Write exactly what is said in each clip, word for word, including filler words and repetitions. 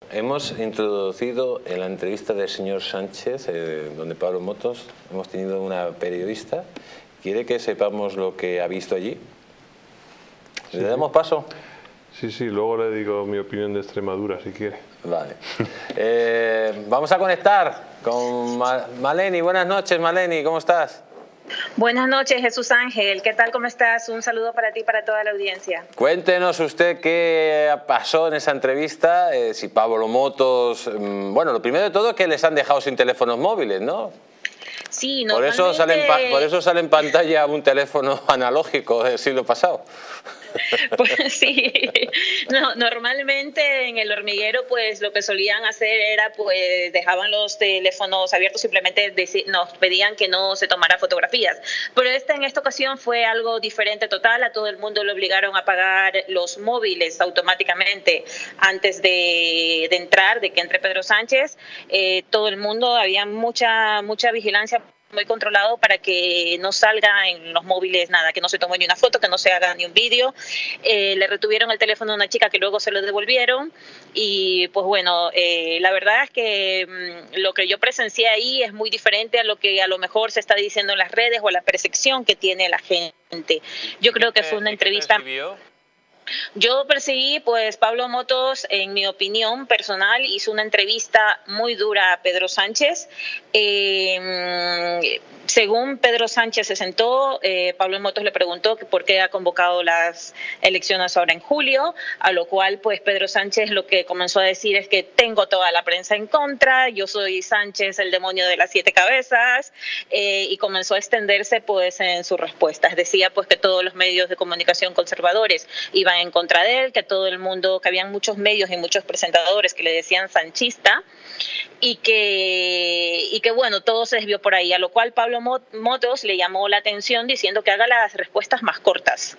Hemos introducido en la entrevista del señor Sánchez, eh, donde Pablo Motos, hemos tenido una periodista. ¿Quiere que sepamos lo que ha visto allí? ¿Le Sí, damos paso? Sí, sí, luego le digo mi opinión de Extremadura, si quiere. Vale. Eh, vamos a conectar con Ma Maleni. Buenas noches, Maleni, ¿cómo estás? Buenas noches, Jesús Ángel. ¿Qué tal? ¿Cómo estás? Un saludo para ti y para toda la audiencia. Cuéntenos usted qué pasó en esa entrevista, eh, si Pablo Motos... Mmm, bueno, lo primero de todo es que les han dejado sin teléfonos móviles, ¿no? Sí, por eso, sale en por eso sale en pantalla un teléfono analógico del siglo pasado. Pues sí, no, normalmente en el hormiguero pues lo que solían hacer era pues dejaban los teléfonos abiertos, simplemente nos pedían que no se tomara fotografías, pero esta, en esta ocasión fue algo diferente total. A todo el mundo le obligaron a apagar los móviles automáticamente antes de, de entrar, de que entre Pedro Sánchez. Eh, todo el mundo, había mucha, mucha vigilancia, muy controlado para que no salga en los móviles nada, que no se tome ni una foto, que no se haga ni un vídeo. Eh, le retuvieron el teléfono a una chica que luego se lo devolvieron y pues bueno, eh, la verdad es que mmm, lo que yo presencié ahí es muy diferente a lo que a lo mejor se está diciendo en las redes o a la percepción que tiene la gente. Yo creo que fue una entrevista... Yo percibí, pues Pablo Motos, en mi opinión personal, hizo una entrevista muy dura a Pedro Sánchez. Eh, según Pedro Sánchez se sentó, eh, Pablo Motos le preguntó que por qué ha convocado las elecciones ahora en julio, a lo cual pues Pedro Sánchez lo que comenzó a decir es que tengo toda la prensa en contra, yo soy Sánchez, el demonio de las siete cabezas, eh, y comenzó a extenderse pues en sus respuestas. Decía pues que todos los medios de comunicación conservadores iban en contra de él, que todo el mundo, que habían muchos medios y muchos presentadores que le decían sanchista y que, y que bueno, todo se desvió por ahí, a lo cual Pablo Motos le llamó la atención diciendo que haga las respuestas más cortas.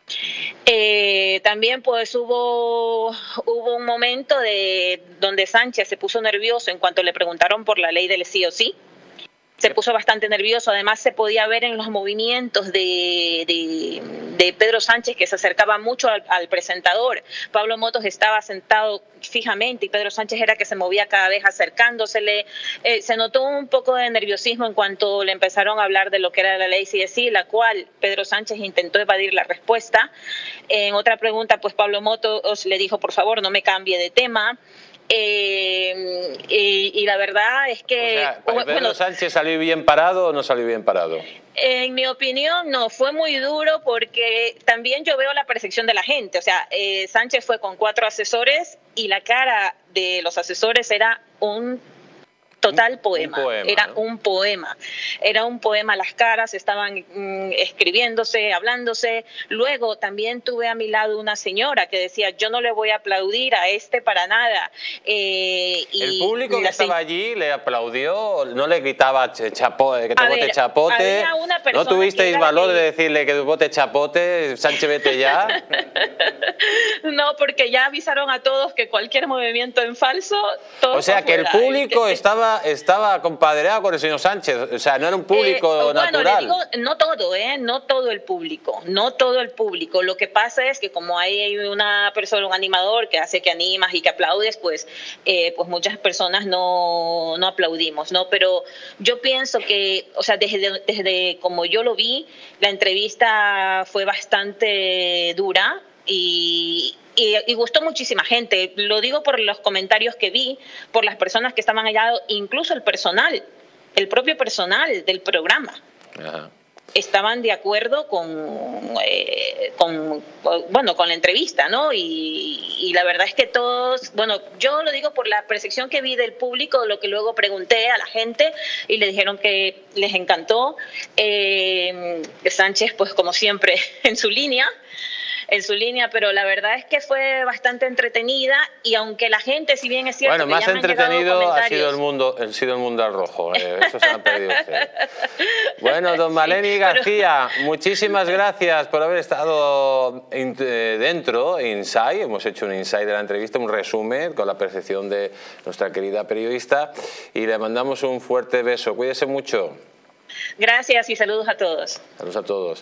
Eh, también pues hubo, hubo un momento de, donde Sánchez se puso nervioso en cuanto le preguntaron por la ley del sí o sí. Se puso bastante nervioso, además se podía ver en los movimientos de, de, de Pedro Sánchez que se acercaba mucho al, al presentador. Pablo Motos estaba sentado fijamente y Pedro Sánchez era que se movía cada vez acercándosele. Eh, se notó un poco de nerviosismo en cuanto le empezaron a hablar de lo que era la ley sí es sí, la cual Pedro Sánchez intentó evadir la respuesta. En otra pregunta, pues Pablo Motos le dijo, por favor, no me cambie de tema. Eh, y, y la verdad es que... O sea, ¿Pedro bueno, Sánchez salió bien parado o no salió bien parado? En mi opinión, no, fue muy duro porque también yo veo la percepción de la gente. O sea, eh, Sánchez fue con cuatro asesores y la cara de los asesores era un... total poema, un poema era ¿no? un poema, era un poema, las caras estaban mm, escribiéndose, hablándose. Luego también tuve a mi lado una señora que decía, yo no le voy a aplaudir a este para nada. Eh, y el público que estaba allí le aplaudió, no le gritaba chapo, que te a vote ver, chapote, ¿no tuvisteis valor de... de decirle que te vote chapote, Sánchez vete ya? No, porque ya avisaron a todos que cualquier movimiento en falso, todo o sea que el público estaba estaba compadreado con el señor Sánchez, o sea, no era un público eh, bueno, natural. Le digo, no todo, ¿eh? No todo el público, no todo el público. Lo que pasa es que como hay una persona, un animador que hace que animas y que aplaudes, pues, eh, pues muchas personas no, no aplaudimos, ¿no? Pero yo pienso que, o sea, desde, desde como yo lo vi, la entrevista fue bastante dura y... Y, y gustó muchísima gente, lo digo por los comentarios que vi, por las personas que estaban allá, incluso el personal, el propio personal del programa. Ajá. Estaban de acuerdo con, eh, con, bueno, con la entrevista, ¿no? Y, y la verdad es que todos, bueno, yo lo digo por la percepción que vi del público, lo que luego pregunté a la gente y le dijeron que les encantó. Eh, Sánchez, pues como siempre, en su línea. en su línea, pero la verdad es que fue bastante entretenida y aunque la gente, si bien es cierto... Bueno, más entretenido ha sido el mundo, ha sido el mundo al rojo, eh, eso se han perdido ustedes. Bueno, don Maleni García, pero... muchísimas gracias por haber estado dentro, inside, hemos hecho un inside de la entrevista, un resumen con la percepción de nuestra querida periodista y le mandamos un fuerte beso, cuídese mucho. Gracias y saludos a todos. Saludos a todos.